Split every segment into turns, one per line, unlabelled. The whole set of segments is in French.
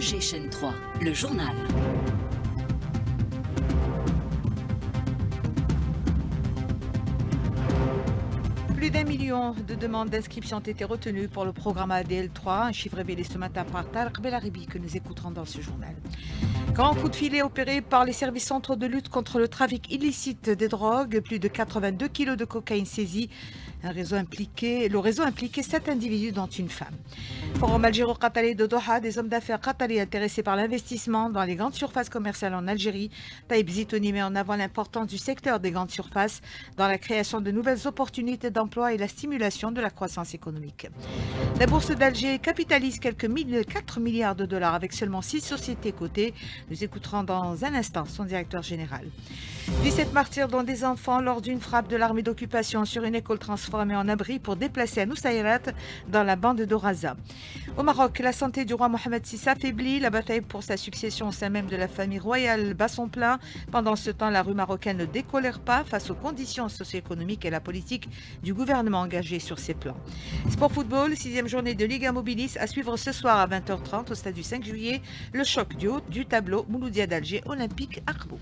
Chaîne 3, le journal.
Plus d'1 million de demandes d'inscription ont été retenues pour le programme ADL3, un chiffre révélé ce matin par Tarek Belaribi que nous écouterons dans ce journal. Grand coup de filet opéré par les services centraux de lutte contre le trafic illicite des drogues, plus de 82 kilos de cocaïne saisis. Le réseau impliquait 7 individus dont une femme. Forum algéro-qatarien de Doha, des hommes d'affaires qataris intéressés par l'investissement dans les grandes surfaces commerciales en Algérie. Taïb Zitouni met en avant l'importance du secteur des grandes surfaces dans la création de nouvelles opportunités d'emploi et la stimulation de la croissance économique. La bourse d'Alger capitalise 4 milliards de dollars avec seulement 6 sociétés cotées. Nous écouterons dans un instant son directeur général. 17 martyrs dont des enfants lors d'une frappe de l'armée d'occupation sur une école transformée en abri pour déplacer à Noussaïrat dans la bande d'Oraza. Au Maroc, la santé du roi Mohamed VI s'affaiblit. La bataille pour sa succession au sein même de la famille royale bat son plein. Pendant ce temps, la rue marocaine ne décolère pas face aux conditions socio-économiques et la politique du gouvernement engagé sur ces plans. Sport football, 6e journée de Liga Mobilis à suivre ce soir à 20h30 au stade du 5 juillet. Le choc du haut du tableau Mouloudia d'Alger Olympique Arbo.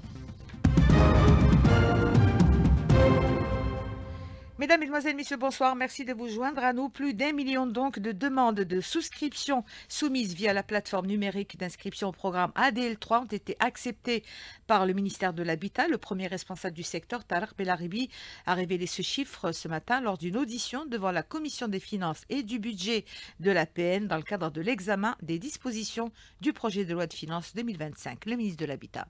Mesdames, Mesdemoiselles, Messieurs, bonsoir. Merci de vous joindre à nous. Plus d'1 million donc de demandes de souscription soumises via la plateforme numérique d'inscription au programme ADL3 ont été acceptées par le ministère de l'Habitat. Le premier responsable du secteur, Tarek Belaribi, a révélé ce chiffre ce matin lors d'une audition devant la Commission des finances et du budget de la PN dans le cadre de l'examen des dispositions du projet de loi de finances 2025. Le ministre de l'Habitat.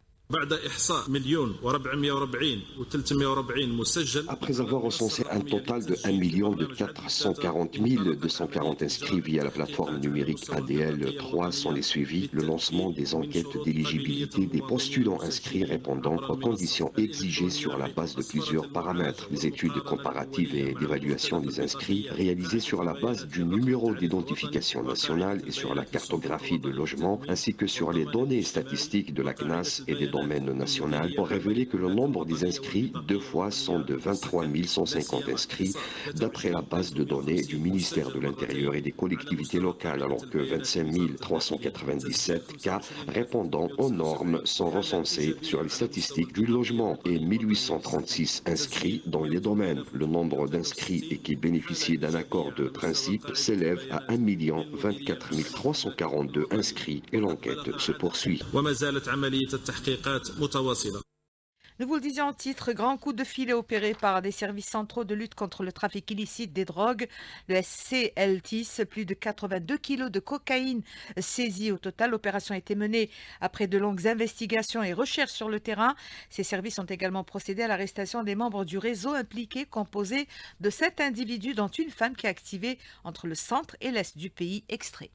Après avoir recensé un total de 1 440 240 inscrits via la plateforme numérique ADL3 sont les suivis, le lancement des enquêtes d'éligibilité des postulants inscrits répondant aux conditions exigées sur la base de plusieurs paramètres, les études comparatives et d'évaluation des inscrits réalisées sur la base du numéro d'identification nationale et sur la cartographie de logement, ainsi que sur les données statistiques de la CNAS et des domaine national ont révélé que le nombre des inscrits deux fois sont de 23 150 inscrits d'après la base de données du ministère de l'Intérieur et des collectivités locales, alors que 25 397 cas répondant aux normes sont recensés sur les statistiques du logement et 1836 inscrits dans les domaines. Le nombre d'inscrits et qui bénéficient d'un accord de principe s'élève à 1 24 342 inscrits et l'enquête se poursuit.
Nous vous le disions en titre, grand coup de filet opéré par des services centraux de lutte contre le trafic illicite des drogues, le SCLTIS, plus de 82 kilos de cocaïne saisis au total. L'opération a été menée après de longues investigations et recherches sur le terrain. Ces services ont également procédé à l'arrestation des membres du réseau impliqué, composé de 7 individus, dont une femme qui a activé entre le centre et l'est du pays. Extrait.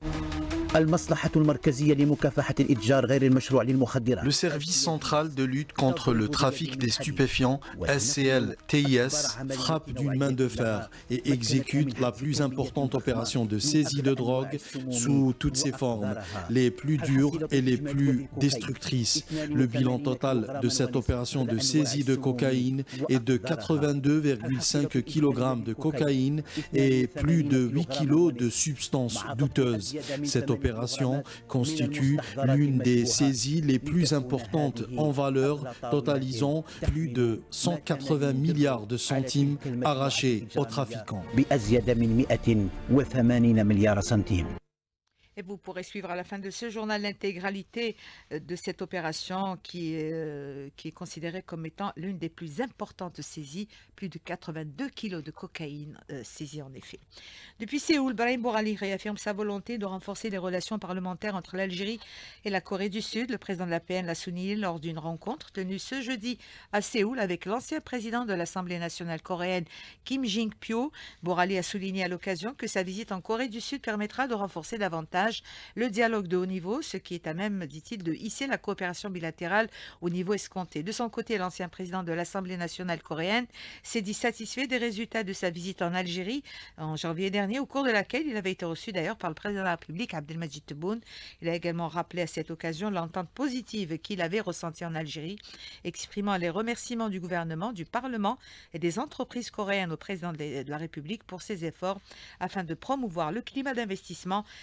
Le service central de lutte contre le trafic des stupéfiants, SCL-TIS, frappe d'une main de fer et exécute la plus importante opération de saisie de drogue sous toutes ses formes, les plus dures et les plus destructrices. Le bilan total de cette opération de saisie de cocaïne est de 82,5 kg de cocaïne et plus de 8 kg de substances douteuses. Cette opération constitue l'une des saisies les plus importantes en valeur, totalisant plus de 180 milliards de centimes arrachés aux trafiquants.
Et vous pourrez suivre à la fin de ce journal l'intégralité de cette opération qui est considérée comme étant l'une des plus importantes saisies, plus de 82 kilos de cocaïne saisie en effet. Depuis Séoul, Brahim Bourali réaffirme sa volonté de renforcer les relations parlementaires entre l'Algérie et la Corée du Sud. Le président de la PN l'a souligné lors d'une rencontre tenue ce jeudi à Séoul avec l'ancien président de l'Assemblée nationale coréenne, Kim Jin-pyo. Bourali a souligné à l'occasion que sa visite en Corée du Sud permettra de renforcer davantage le dialogue de haut niveau, ce qui est à même, dit-il, de hisser la coopération bilatérale au niveau escompté. De son côté, l'ancien président de l'Assemblée nationale coréenne s'est dit satisfait des résultats de sa visite en Algérie en janvier dernier, au cours de laquelle il avait été reçu d'ailleurs par le président de la République, Abdelmadjid Tebboune. Il a également rappelé à cette occasion l'entente positive qu'il avait ressentie en Algérie, exprimant les remerciements du gouvernement, du Parlement et des entreprises coréennes au président de la République pour ses efforts afin de promouvoir le climat d'investissement et de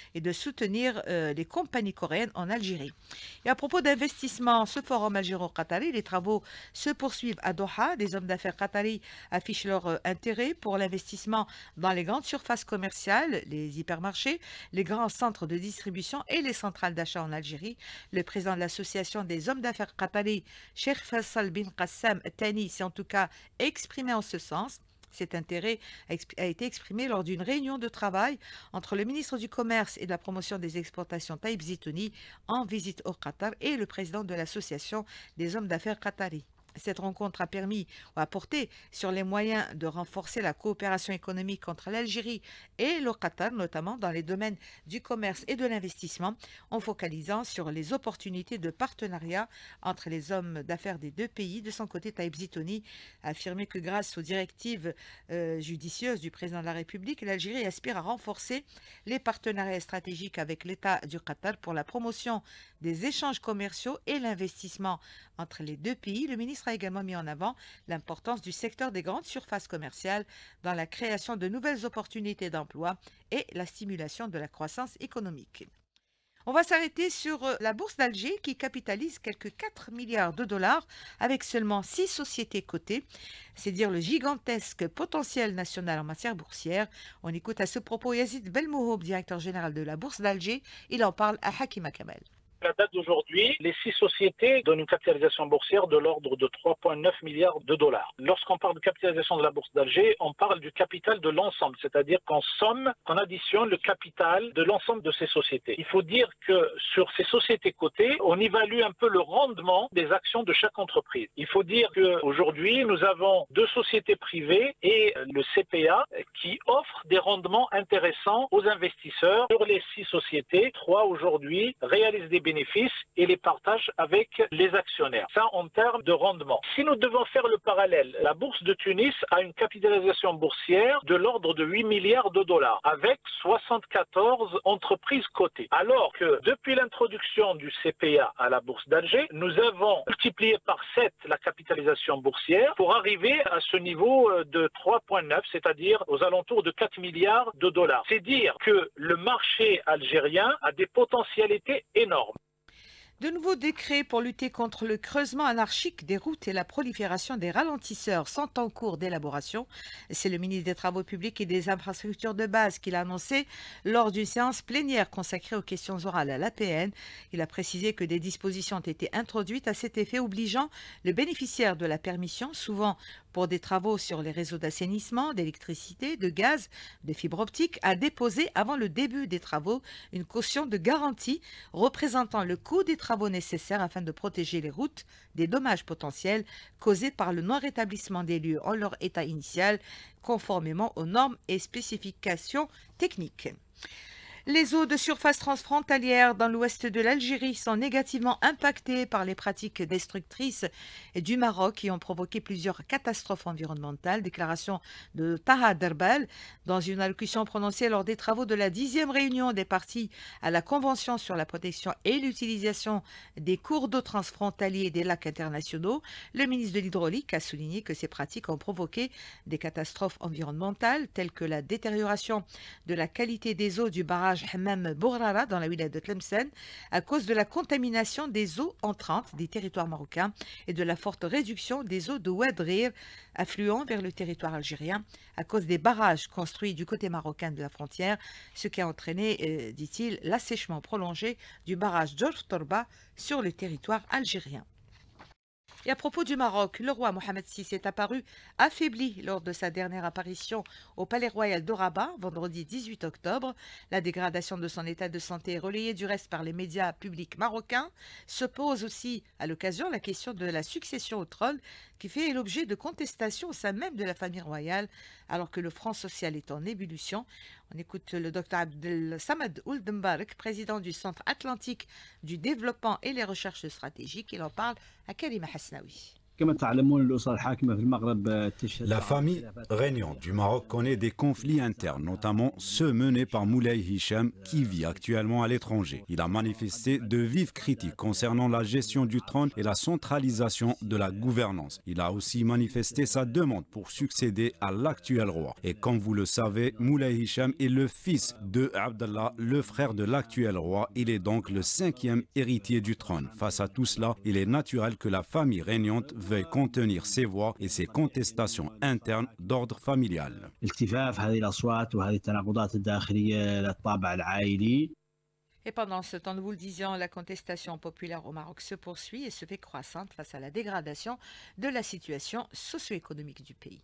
soutenir les compagnies coréennes en Algérie. Et à propos d'investissement, ce forum algéro-qatari, les travaux se poursuivent à Doha. Des hommes d'affaires qataris affichent leur intérêt pour l'investissement dans les grandes surfaces commerciales, les hypermarchés, les grands centres de distribution et les centrales d'achat en Algérie. Le président de l'association des hommes d'affaires qataris, Cheikh Faisal bin Qassam Thani, s'est en tout cas exprimé en ce sens. Cet intérêt a été exprimé lors d'une réunion de travail entre le ministre du Commerce et de la Promotion des Exportations Taïb Zitouni en visite au Qatar et le président de l'association des hommes d'affaires qataris. Cette rencontre a permis ou a porté sur les moyens de renforcer la coopération économique entre l'Algérie et le Qatar, notamment dans les domaines du commerce et de l'investissement, en focalisant sur les opportunités de partenariat entre les hommes d'affaires des deux pays. De son côté, Taïb Zitouni a affirmé que grâce aux directives judicieuses du président de la République, l'Algérie aspire à renforcer les partenariats stratégiques avec l'État du Qatar pour la promotion des échanges commerciaux et l'investissement entre les deux pays. Le ministre a également mis en avant l'importance du secteur des grandes surfaces commerciales dans la création de nouvelles opportunités d'emploi et la stimulation de la croissance économique. On va s'arrêter sur la bourse d'Alger qui capitalise quelques 4 milliards de dollars avec seulement 6 sociétés cotées. C'est dire le gigantesque potentiel national en matière boursière. On écoute à ce propos Yazid Belmohob, directeur général de la bourse d'Alger. Il en parle à Hakima Kamel.
À la date d'aujourd'hui, les 6 sociétés donnent une capitalisation boursière de l'ordre de 3,9 milliards de dollars. Lorsqu'on parle de capitalisation de la bourse d'Alger, on parle du capital de l'ensemble, c'est-à-dire qu'on additionne le capital de l'ensemble de ces sociétés. Il faut dire que sur ces sociétés cotées, on évalue un peu le rendement des actions de chaque entreprise. Il faut dire qu'aujourd'hui, nous avons 2 sociétés privées et le CPA qui offrent des rendements intéressants aux investisseurs. Sur les 6 sociétés, 3 aujourd'hui réalisent des bénéfices et les partagent avec les actionnaires. Ça en termes de rendement. Si nous devons faire le parallèle, la bourse de Tunis a une capitalisation boursière de l'ordre de 8 milliards de dollars avec 74 entreprises cotées. Alors que depuis l'introduction du CPA à la bourse d'Alger, nous avons multiplié par 7 la capitalisation boursière pour arriver à ce niveau de 3,9, c'est-à-dire aux alentours de 4 milliards de dollars. C'est dire que le marché algérien a des potentialités énormes.
De nouveaux décrets pour lutter contre le creusement anarchique des routes et la prolifération des ralentisseurs sont en cours d'élaboration. C'est le ministre des Travaux publics et des Infrastructures de base qui l'a annoncé lors d'une séance plénière consacrée aux questions orales à l'APN. Il a précisé que des dispositions ont été introduites à cet effet, obligeant le bénéficiaire de la permission, souvent pour des travaux sur les réseaux d'assainissement, d'électricité, de gaz, de fibre optique, à déposer avant le début des travaux une caution de garantie représentant le coût des travaux nécessaires afin de protéger les routes des dommages potentiels causés par le non-rétablissement des lieux en leur état initial, conformément aux normes et spécifications techniques. Les eaux de surface transfrontalières dans l'ouest de l'Algérie sont négativement impactées par les pratiques destructrices du Maroc qui ont provoqué plusieurs catastrophes environnementales. Déclaration de Taha Derbal dans une allocution prononcée lors des travaux de la 10e réunion des parties à la Convention sur la protection et l'utilisation des cours d'eau transfrontaliers des lacs internationaux. Le ministre de l'Hydraulique a souligné que ces pratiques ont provoqué des catastrophes environnementales telles que la détérioration de la qualité des eaux du barrage Hammam Bourrara dans la wilaya de Tlemcen à cause de la contamination des eaux entrantes des territoires marocains et de la forte réduction des eaux de Oued Rir affluant vers le territoire algérien à cause des barrages construits du côté marocain de la frontière, ce qui a entraîné, dit-il, l'assèchement prolongé du barrage Djorf Torba sur le territoire algérien. Et à propos du Maroc, le roi Mohamed VI est apparu affaibli lors de sa dernière apparition au Palais Royal de Rabat, vendredi 18 octobre. La dégradation de son état de santé, relayée du reste par les médias publics marocains, se pose aussi à l'occasion la question de la succession au trône qui fait l'objet de contestations au sein même de la famille royale, alors que le Front social est en ébullition. On écoute le docteur Abdel Samad Ould Mbarak, président du Centre Atlantique du Développement et les Recherches Stratégiques. Il en parle à Karima Hasnaoui.
La famille régnante du Maroc connaît des conflits internes, notamment ceux menés par Moulay Hicham, qui vit actuellement à l'étranger. Il a manifesté de vives critiques concernant la gestion du trône et la centralisation de la gouvernance. Il a aussi manifesté sa demande pour succéder à l'actuel roi. Et comme vous le savez, Moulay Hicham est le fils de Abdallah, le frère de l'actuel roi. Il est donc le 5e héritier du trône. Face à tout cela, il est naturel que la famille régnante veuille contenir ses voix et ses contestations internes d'ordre familial.
Et pendant ce temps, nous vous le disions, la contestation populaire au Maroc se poursuit et se fait croissante face à la dégradation de la situation socio-économique du pays.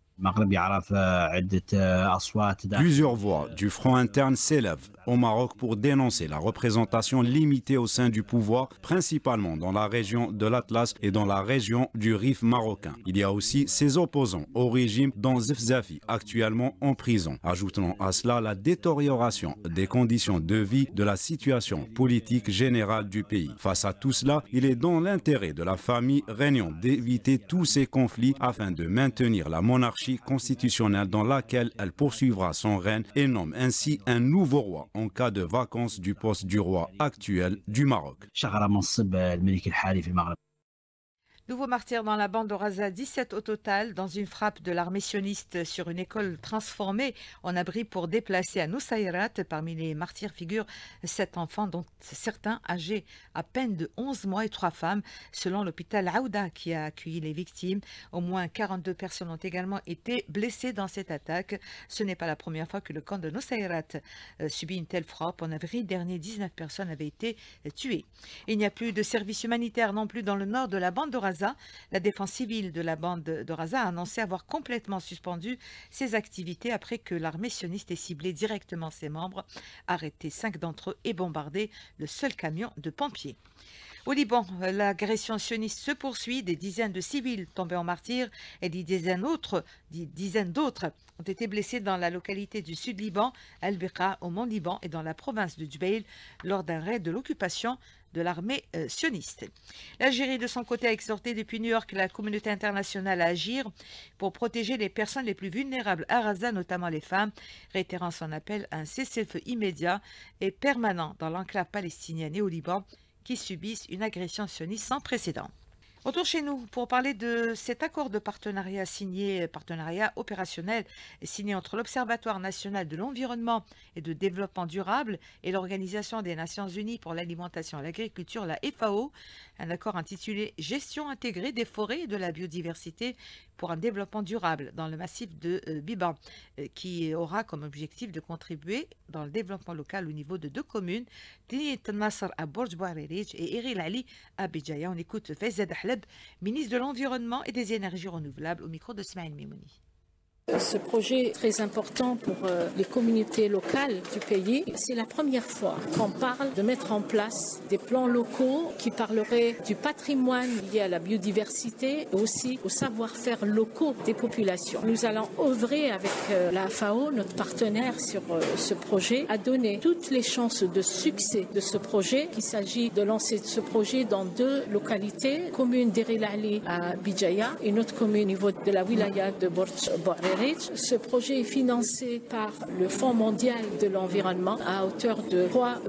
Plusieurs voix du front interne s'élèvent au Maroc pour dénoncer la représentation limitée au sein du pouvoir, principalement dans la région de l'Atlas et dans la région du Rif marocain. Il y a aussi ses opposants au régime, dont Zefzafi, actuellement en prison. Ajoutons à cela la détérioration des conditions de vie, de la situation politique générale du pays. Face à tout cela, il est dans l'intérêt de la famille régnante d'éviter tous ces conflits afin de maintenir la monarchie constitutionnelle dans laquelle elle poursuivra son règne et nomme ainsi un nouveau roi en cas de vacance du poste du roi actuel du Maroc.
Nouveau martyr dans la bande de Raza, 17 au total, dans une frappe de l'armée sioniste sur une école transformée en abri pour déplacer à Nusayrat. Parmi les martyrs figurent 7 enfants, dont certains âgés à peine de 11 mois et 3 femmes, selon l'hôpital Aouda qui a accueilli les victimes. Au moins 42 personnes ont également été blessées dans cette attaque. Ce n'est pas la première fois que le camp de Nusayrat subit une telle frappe. En avril dernier, 19 personnes avaient été tuées. Il n'y a plus de service humanitaire non plus dans le nord de la bande de Raza. La défense civile de la bande de Raza a annoncé avoir complètement suspendu ses activités après que l'armée sioniste ait ciblé directement ses membres, arrêté 5 d'entre eux et bombardé le seul camion de pompiers. Au Liban, l'agression sioniste se poursuit. Des dizaines de civils tombés en martyrs et des dizaines d'autres ont été blessés dans la localité du Sud-Liban, Al-Biqa, au Mont-Liban et dans la province de Djubaïl lors d'un raid de l'occupation de l'armée sioniste. L'Algérie, de son côté, a exhorté depuis New York la communauté internationale à agir pour protéger les personnes les plus vulnérables à Gaza, notamment les femmes, réitérant son appel à un cessez-le-feu immédiat et permanent dans l'enclave palestinienne et au Liban, qui subissent une agression sioniste sans précédent. Retour chez nous pour parler de cet accord de partenariat opérationnel signé entre l'Observatoire national de l'environnement et de développement durable et l'Organisation des Nations Unies pour l'alimentation et l'agriculture, la FAO, un accord intitulé « Gestion intégrée des forêts et de la biodiversité pour un développement durable » dans le massif de Biban, qui aura comme objectif de contribuer dans le développement local au niveau de 2 communes, Tinit Nasser à Borj Bouarerij et Eril Ali à Béjaïa. On écoute Faizad Ahleb, ministre de l'Environnement et des Énergies renouvelables, au micro de Smaïl Mimouni.
Ce projet est très important pour les communautés locales du pays. C'est la première fois qu'on parle de mettre en place des plans locaux qui parleraient du patrimoine lié à la biodiversité et aussi au savoir-faire locaux des populations. Nous allons œuvrer avec la FAO, notre partenaire sur ce projet, à donner toutes les chances de succès de ce projet. Il s'agit de lancer ce projet dans 2 localités, commune d'Eril Ali à Béjaïa et une autre commune au niveau de la wilaya de Borj Bouarerij. Ce projet est financé par le Fonds mondial de l'environnement à hauteur de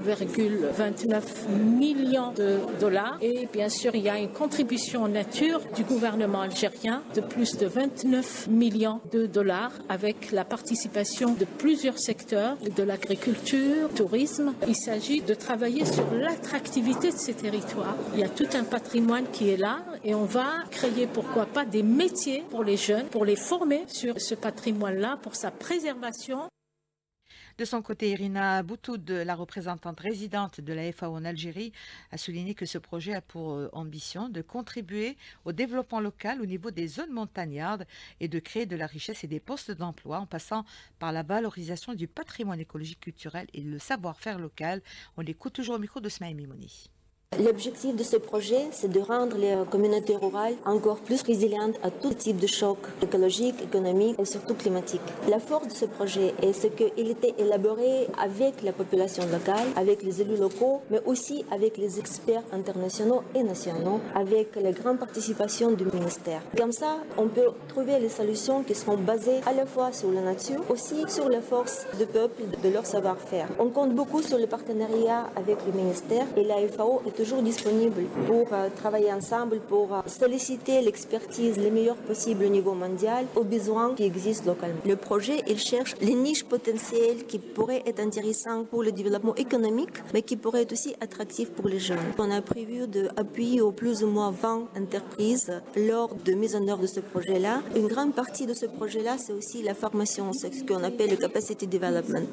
3,29 millions de dollars. Et bien sûr, il y a une contribution en nature du gouvernement algérien de plus de 29 millions de dollars avec la participation de plusieurs secteurs, de l'agriculture, tourisme. Il s'agit de travailler sur l'attractivité de ces territoires. Il y a tout un patrimoine qui est là et on va créer, pourquoi pas, des métiers pour les jeunes, pour les former sur ce patrimoine-là, pour sa préservation.
De son côté, Irina Boutoud, la représentante résidente de la FAO en Algérie, a souligné que ce projet a pour ambition de contribuer au développement local au niveau des zones montagnardes et de créer de la richesse et des postes d'emploi en passant par la valorisation du patrimoine écologique culturel et le savoir-faire local. On l'écoute toujours au micro de Smaïl Mimouni.
L'objectif de ce projet, c'est de rendre les communautés rurales encore plus résilientes à tout type de choc écologique, économique et surtout climatique. La force de ce projet est ce qu'il était élaboré avec la population locale, avec les élus locaux, mais aussi avec les experts internationaux et nationaux, avec la grande participation du ministère. Comme ça, on peut trouver les solutions qui seront basées à la fois sur la nature, aussi sur la force du peuple, de leur savoir-faire. On compte beaucoup sur le partenariat avec le ministère et la FAO est toujours disponible pour travailler ensemble, pour solliciter l'expertise les meilleures possibles au niveau mondial aux besoins qui existent localement. Le projet, il cherche les niches potentielles qui pourraient être intéressantes pour le développement économique, mais qui pourraient être aussi attractives pour les jeunes. On a prévu d'appuyer au plus ou moins 20 entreprises lors de mise en œuvre de ce projet-là. Une grande partie de ce projet-là, c'est aussi la formation, c'est ce qu'on appelle le capacity development.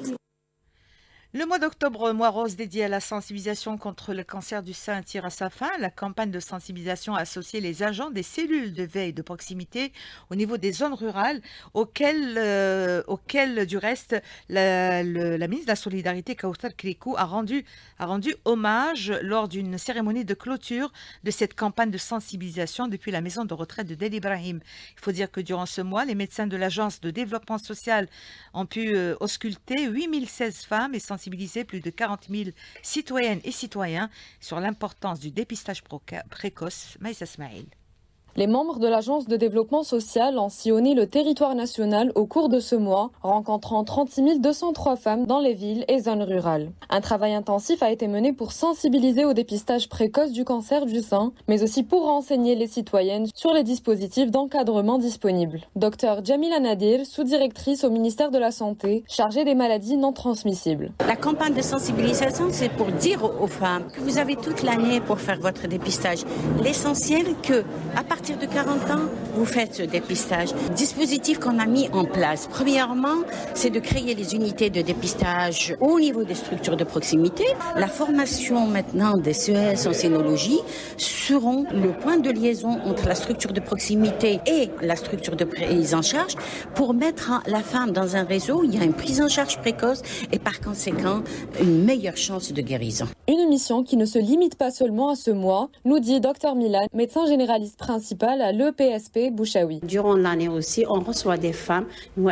Le mois d'octobre, mois rose dédié à la sensibilisation contre le cancer du sein, tire à sa fin. La campagne de sensibilisation a associé les agents des cellules de veille de proximité au niveau des zones rurales auxquelles du reste, la ministre de la Solidarité, Kautar Krikou, a rendu hommage lors d'une cérémonie de clôture de cette campagne de sensibilisation depuis la maison de retraite de Del Ibrahim. Il faut dire que durant ce mois, les médecins de l'Agence de développement social ont pu ausculter 8016 femmes et sensibiliser plus de 40 000 citoyennes et citoyens sur l'importance du dépistage précoce. Maïssa Smaïl.
Les membres de l'Agence de développement social ont sillonné le territoire national au cours de ce mois, rencontrant 36 203 femmes dans les villes et zones rurales. Un travail intensif a été mené pour sensibiliser au dépistage précoce du cancer du sein, mais aussi pour renseigner les citoyennes sur les dispositifs d'encadrement disponibles. Dr Jamila Nadir, sous-directrice au ministère de la Santé, chargée des maladies non transmissibles.
La campagne de sensibilisation, c'est pour dire aux femmes que vous avez toute l'année pour faire votre dépistage. L'essentiel que, à partir de 40 ans, vous faites ce dépistage. Le dispositif qu'on a mis en place, premièrement, c'est de créer les unités de dépistage au niveau des structures de proximité. La formation maintenant des CES en scénologie seront le point de liaison entre la structure de proximité et la structure de prise en charge pour mettre la femme dans un réseau où il y a une prise en charge précoce et par conséquent une meilleure chance de guérison.
Une mission qui ne se limite pas seulement à ce mois, nous dit Dr Milan, médecin généraliste principal à l'EPSP Bouchaoui.
Durant l'année aussi, on reçoit des femmes,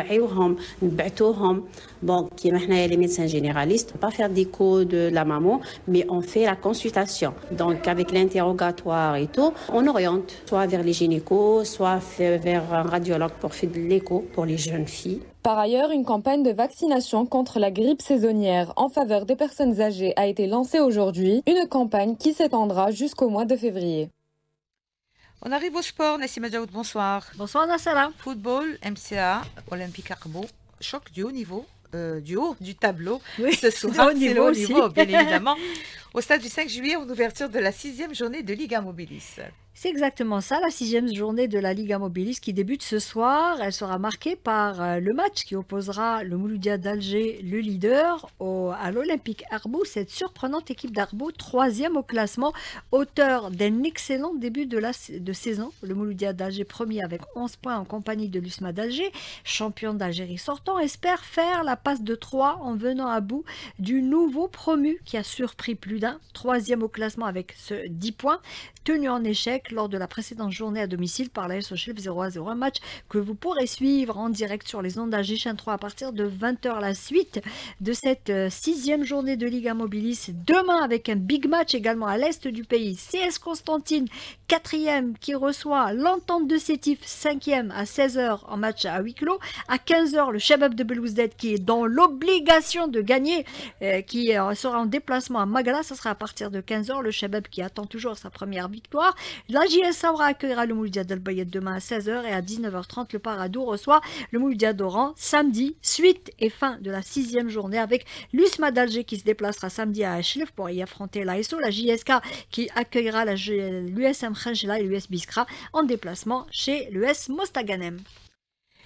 qui les médecins généralistes, pas faire d'écho de la maman, mais on fait la consultation. Donc avec l'interrogatoire et tout, on oriente soit vers les gynécos, soit vers un radiologue pour faire de l'écho pour les jeunes filles.
Par ailleurs, une campagne de vaccination contre la grippe saisonnière en faveur des personnes âgées a été lancée aujourd'hui, une campagne qui s'étendra jusqu'au mois de février.
On arrive au sport. Nassima Daoud, bonsoir.
Bonsoir Nassala.
Football, MCA, Olympique Arbo, choc du haut niveau, du haut du tableau.
Oui,
ce soir,
c'est le haut niveau,
bien évidemment. Au stade du 5 juillet, en ouverture de la 6e journée de Liga Mobilis.
C'est exactement ça, la 6e journée de la Liga Mobilis qui débute ce soir. Elle sera marquée par le match qui opposera le Mouloudia d'Alger, le leader, à l'Olympique Arbo. Cette surprenante équipe d'Arbo, 3e au classement, auteur d'un excellent début de saison. Le Mouloudia d'Alger, premier avec 11 points en compagnie de l'USMA d'Alger, champion d'Algérie sortant, espère faire la passe de 3 en venant à bout du nouveau promu qui a surpris plus d'un. 3e au classement avec 10 points, tenu en échec lors de la précédente journée à domicile par la SO Chef 0-0, un match que vous pourrez suivre en direct sur les ondes d'Alger Chaîne 3 à partir de 20h. La suite de cette 6e journée de Liga Mobilis demain avec un big match également à l'est du pays. CS Constantine, 4e qui reçoit l'Entente de Sétif, 5e à 16h en match à huis clos. À 15h, le Shabab de Belouizdad qui est dans l'obligation de gagner, qui sera en déplacement à Magala. Ça sera à partir de 15h. Le Shabab qui attend toujours sa première victoire. La JS Saoura accueillera le Mouloudia d'Al-Bayed demain à 16h et à 19h30 le Paradou reçoit le Mouloudia d'Oran samedi, suite et fin de la 6e journée avec l'USMA d'Alger qui se déplacera samedi à Achlef pour y affronter l'ASO, la JSK qui accueillera l'USM Khenchela et l'US Biskra en déplacement chez l'US Mostaganem.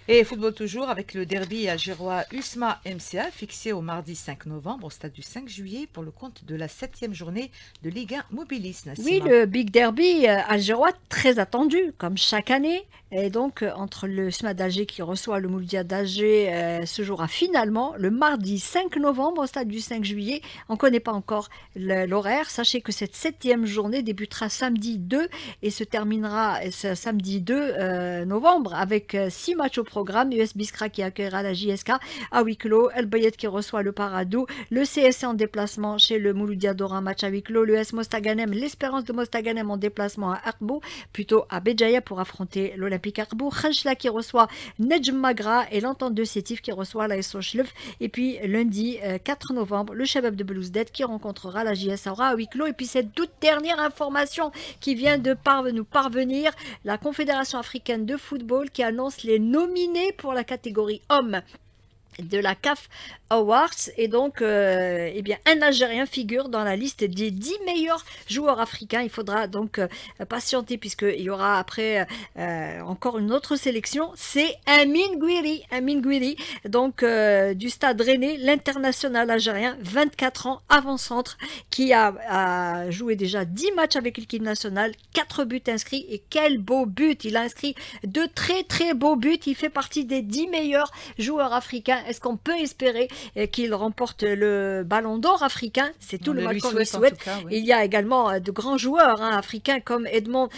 Et football toujours avec le derby algérois USMA MCA fixé au mardi 5 novembre au stade du 5 juillet pour le compte de la 7e journée de Ligue 1 Mobilis. Nassima.
Oui, le big derby algérois très attendu comme chaque année. Et donc entre le USMA d'Alger qui reçoit le Mouloudia d'Alger se jouera finalement le mardi 5 novembre au stade du 5 juillet. On ne connaît pas encore l'horaire. Sachez que cette 7e journée débutera samedi 2 et se terminera samedi 2 novembre avec 6 matchs au programme. US Biskra qui accueillera la JSK à huis clos, El Bayet qui reçoit le Paradou, le CSC en déplacement chez le Mouloudia Dora, match à huis clos, le S Mostaganem, l'Espérance de Mostaganem en déplacement à Arbou, plutôt à Béjaïa pour affronter l'Olympique Arbou, Khanchla qui reçoit Nedj Magra et l'Entente de Sétif qui reçoit la SO Chlef. Et puis lundi 4 novembre, le Shabab de Belouzdet qui rencontrera la JS Aura à huis clos. Et puis cette toute dernière information qui vient de nous parvenir, la Confédération africaine de football qui annonce les nominés pour la catégorie hommes de la CAF Awards et donc eh bien, un Algérien figure dans la liste des 10 meilleurs joueurs africains. Il faudra donc patienter puisqu'il y aura après encore une autre sélection. C'est Amin Gouiri donc du Stade Rennais, l'international algérien, 24 ans, avant-centre, qui a joué déjà 10 matchs avec l'équipe nationale, 4 buts inscrits et quel beau but! Il a inscrit de très très beaux buts. Il fait partie des 10 meilleurs joueurs africains. Est-ce qu'on peut espérer qu'il remporte le ballon d'or africain? C'est tout le mal qu'on lui souhaite. Cas, oui. Il y a également de grands joueurs Africains comme Edmond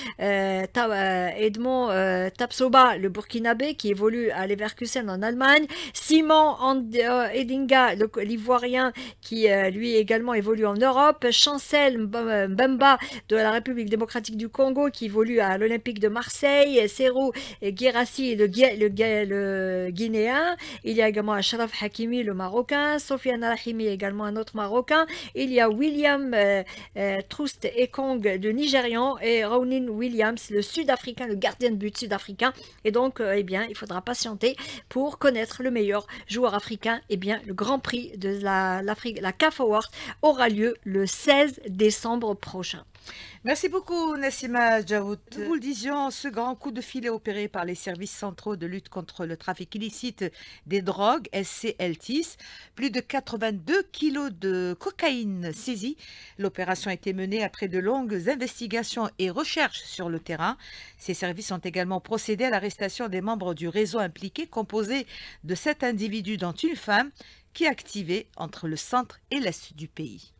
Tapsoba, le Burkinabé, qui évolue à Leverkusen en Allemagne. Simon Edinga, l'Ivoirien, qui lui également évolue en Europe. Chancel Mbemba de la République démocratique du Congo, qui évolue à l'Olympique de Marseille. Serou Guirassi, le Guinéen. Il y a également Sharaf Hakimi, le Marocain, Sofiane Rahimi, également un autre Marocain. Il y a William Troust Ekong, le Nigérian, et Raunin Williams, le Sud-Africain, le gardien de but sud-africain. Et donc, eh bien, il faudra patienter pour connaître le meilleur joueur africain. Eh bien, le Grand Prix de la CAF Award aura lieu le 16 décembre prochain.
Merci beaucoup Nassima Djaout. Nous vous le disions, ce grand coup de filet opéré par les services centraux de lutte contre le trafic illicite des drogues, SCLTIS, plus de 82 kilos de cocaïne saisie. L'opération a été menée après de longues investigations et recherches sur le terrain. Ces services ont également procédé à l'arrestation des membres du réseau impliqué, composé de 7 individus dont une femme, qui est activée entre le centre et l'est du pays.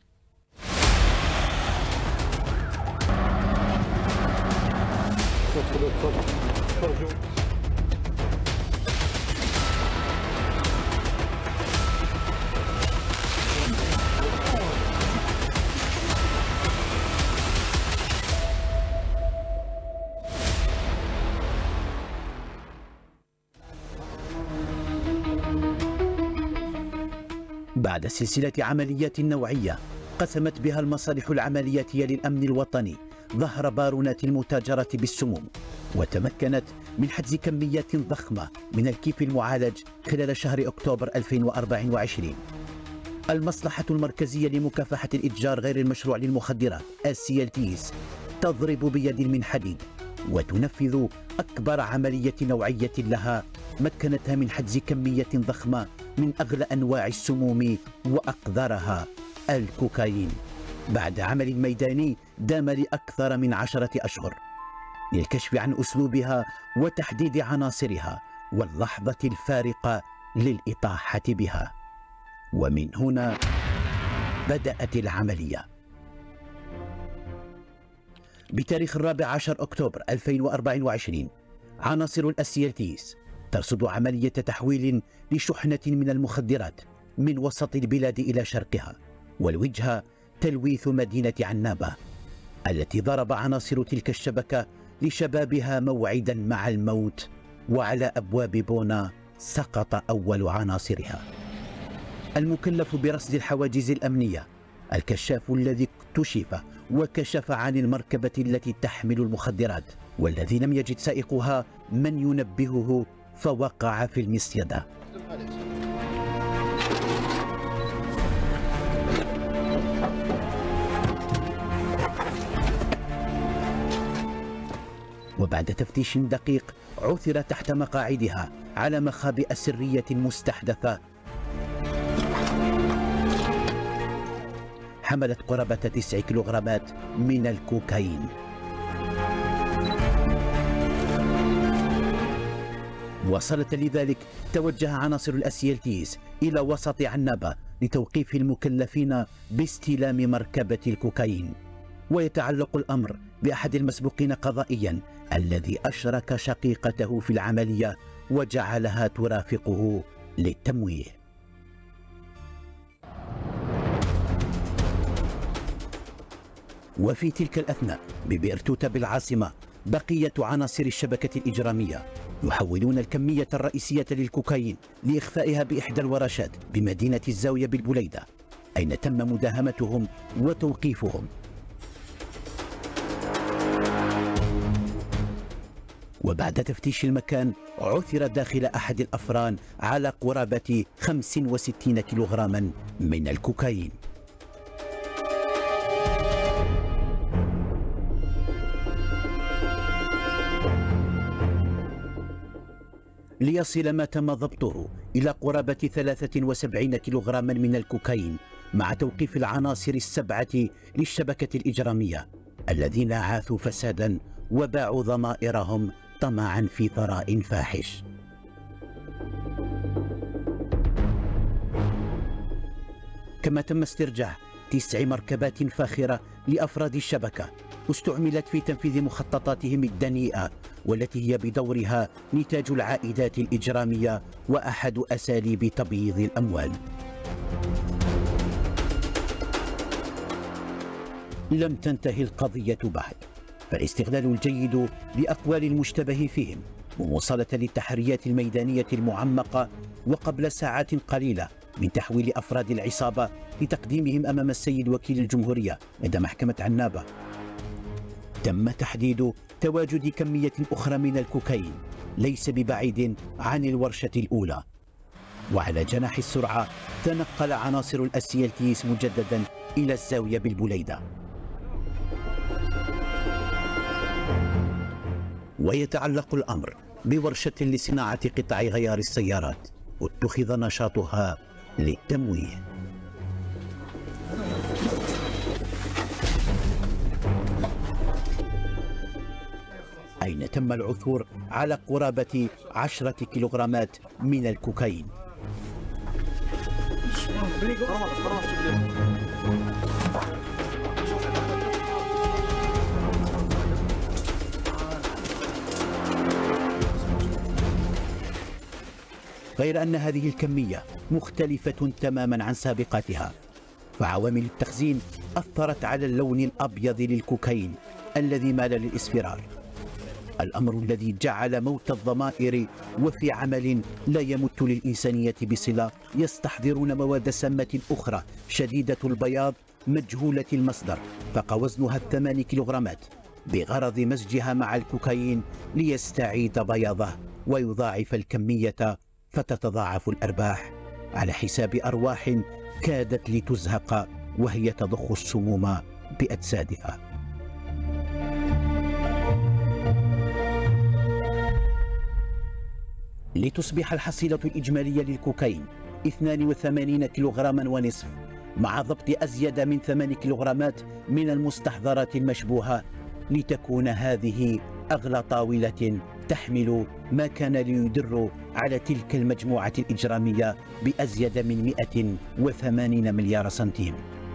بعد سلسلة عمليات نوعية قسمت بها المصالح العملياتية للأمن الوطني ظهر بارونات المتاجرة بالسموم، وتمكنت من حجز كميات ضخمة من الكيف المعالج خلال شهر أكتوبر 2024. المصلحة المركزية لمكافحة الإتجار غير المشروع للمخدرات SCLTIS تضرب بيد من حديد وتنفذ أكبر عملية نوعية لها مكنتها من حجز كمية ضخمة من أغلى أنواع السموم وأقذرها الكوكايين بعد عمل ميداني دام لأكثر من 10 أشهر للكشف عن أسلوبها وتحديد عناصرها واللحظة الفارقة للإطاحة بها. ومن هنا بدأت العملية. بتاريخ 14 أكتوبر 2024 عناصر الSCLTIS ترصد عملية تحويل لشحنة من المخدرات من وسط البلاد إلى شرقها، والوجهة تلويث مدينة عنابة التي ضرب عناصر تلك الشبكة لشبابها موعدا مع الموت، وعلى أبواب بونا سقط أول عناصرها. المكلف برصد الحواجز الأمنية الكشاف الذي اكتشف وكشف عن المركبة التي تحمل المخدرات والذي لم يجد سائقها من ينبهه فوقع في المصيدة. وبعد تفتيش دقيق عثر تحت مقاعدها على مخابئ سرية مستحدثة حملت قرابة 9 كيلوغرامات من الكوكايين. مواصلة لذلك توجه عناصر الأسيلتيس إلى وسط عنابة لتوقيف المكلفين باستلام مركبة الكوكايين. ويتعلق الأمر بأحد المسبوقين قضائيا الذي أشرك شقيقته في العملية وجعلها ترافقه للتمويه. وفي تلك الأثناء ببئر توتا بالعاصمة بقية عناصر الشبكة الإجرامية يحولون الكمية الرئيسية للكوكايين لإخفائها بإحدى الورشات بمدينة الزاوية بالبليدة، أين تم مداهمتهم وتوقيفهم. وبعد تفتيش المكان عثر داخل أحد الأفران على قرابة 65 كيلوغراما من الكوكايين. ليصل ما تم ضبطه إلى قرابة 73 كيلوغراما من الكوكايين مع توقيف العناصر السبعة للشبكة الإجرامية الذين عاثوا فسادا وباعوا ضمائرهم طمعا في ثراء فاحش. كما تم استرجاع 9 مركبات فاخرة لأفراد الشبكة استعملت في تنفيذ مخططاتهم الدنيئة، والتي هي بدورها نتاج العائدات الإجرامية وأحد أساليب تبييض الأموال. لم تنتهي القضية بعد، فالاستغلال الجيد لأقوال المشتبه فيهم ومواصلة للتحريات الميدانية المعمقة، وقبل ساعات قليلة من تحويل أفراد العصابة لتقديمهم أمام السيد وكيل الجمهورية لدى محكمة عنابة، تم تحديد تواجد كمية أخرى من الكوكايين ليس ببعيد عن الورشة الأولى. وعلى جناح السرعة تنقل عناصر الأسيلتيس مجددا إلى الزاوية بالبليدة. ويتعلق الأمر بورشة لصناعة قطع غيار السيارات اتخذ نشاطها للتمويه. أين تم العثور على قرابة 10 كيلوغرامات من الكوكايين. غير أن هذه الكمية مختلفة تماما عن سابقاتها، فعوامل التخزين أثرت على اللون الأبيض للكوكايين الذي مال للإصفرار، الأمر الذي جعل موت الضمائر وفي عمل لا يمت للإنسانية بصلة يستحضرون مواد سامة أخرى شديدة البياض مجهولة المصدر فقى وزنها 8 كيلوغرامات بغرض مزجها مع الكوكايين ليستعيد بياضه ويضاعف الكمية فتتضاعف الأرباح على حساب أرواح كادت لتزهق وهي تضخ السموم بأجسادها. لتصبح الحصيلة الإجمالية للكوكايين 82 كيلوغراما ونصف، مع ضبط أزيد من 8 كيلوغرامات من المستحضرات المشبوهة، لتكون هذه أغلى طاولة تحمل ما كان ليدر على تلك المجموعة الإجرامية بأزيد من 180 مليار سنتيم.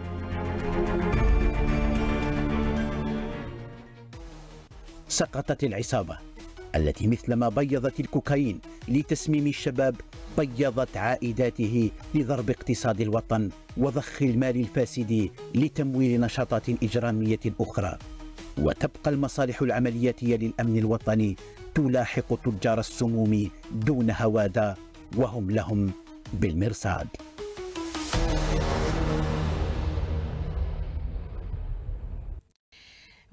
سقطت العصابة التي مثلما بيضت الكوكايين لتسميم الشباب بيضت عائداته لضرب اقتصاد الوطن وضخ المال الفاسد لتمويل نشاطات إجرامية أخرى، وتبقى المصالح العملياتية للأمن الوطني تلاحق تجار السموم دون هوادة وهم لهم بالمرصاد.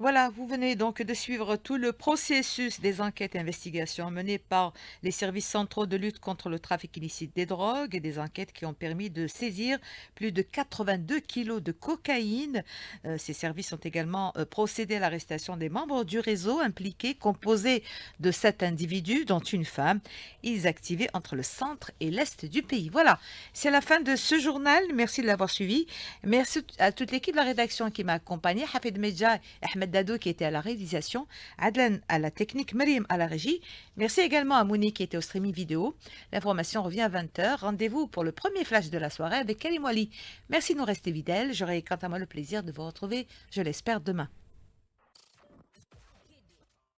Voilà, vous venez donc de suivre tout le processus des enquêtes et investigations menées par les services centraux de lutte contre le trafic illicite des drogues et des enquêtes qui ont permis de saisir plus de 82 kilos de cocaïne. Ces services ont également procédé à l'arrestation des membres du réseau impliqué, composé de 7 individus, dont une femme. Ils activaient entre le centre et l'est du pays. Voilà, c'est la fin de ce journal. Merci de l'avoir suivi. Merci à toute l'équipe de la rédaction qui m'a accompagné. Hafid Medja et Ahmed Dado qui était à la réalisation, Adlan à la technique, Mariam à la régie. Merci également à Mouni qui était au streaming vidéo. L'information revient à 20h. Rendez-vous pour le premier flash de la soirée avec Kalim Wali. Merci de nous rester fidèles. J'aurai quant à moi le plaisir de vous retrouver, je l'espère, demain.